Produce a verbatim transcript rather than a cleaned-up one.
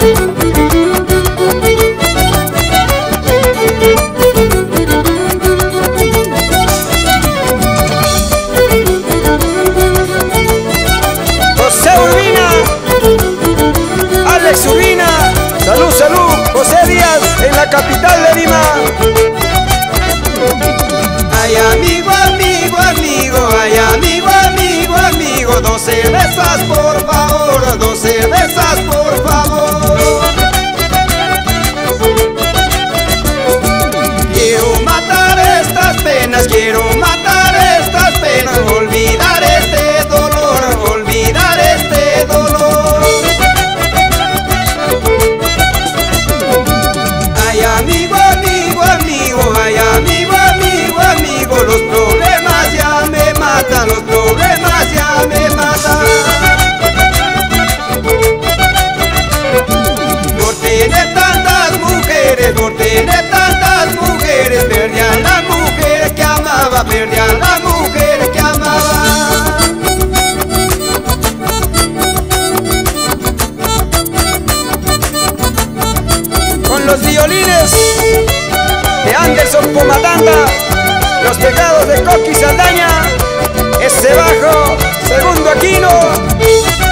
José Urbina, Alex Urbina, salud, salud. José Díaz en la capital de Lima. Ay, amigo, amigo, amigo, ay, amigo, amigo, amigo, dos cervezas por favor, dos cervezas por favor. Quiero matar estas penas, quiero matar estas penas, olvidar este dolor, olvidar este dolor. Ay, amigo, amigo, amigo, ay, amigo, amigo, amigo, los problemas ya me matan, los problemas ya me matan. Por tener tantas mujeres, por tener tantas mujeres, perdí a la mujer que amaba, perdí a la mujer que amaba. Con los violines de Anderson Pomatanda, los pecados de Coqui Saldaña, ese bajo, Segundo Aquino.